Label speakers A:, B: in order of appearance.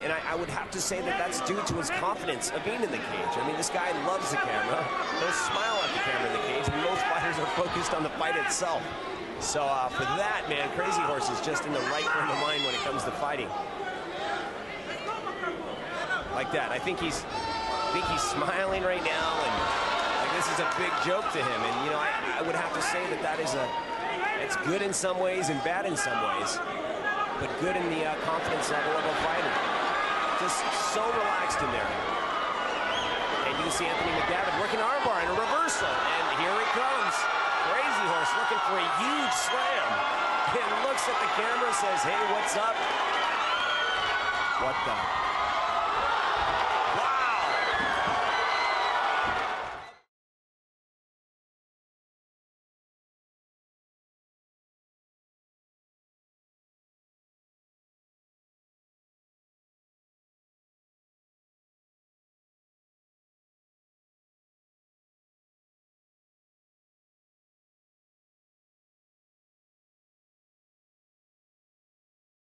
A: And I would have to say that that's due to his confidence of being in the cage. I mean, this guy loves the camera. He'll smile at the camera in the cage when most fighters are focused on the fight itself. So for that, man, Krazy Horse is just in the right frame of mind when it comes to fighting. Like that. I think he's smiling right now, and like this is a big joke to him. And you know, I would have to say that it's good in some ways and bad in some ways, but good in the confidence level of a fighter. Just so relaxed in there. And you can see Anthony McDavid working armbar and a reversal. And here it comes. Krazy Horse looking for a huge slam. And looks at the camera, says, hey, what's up? What the?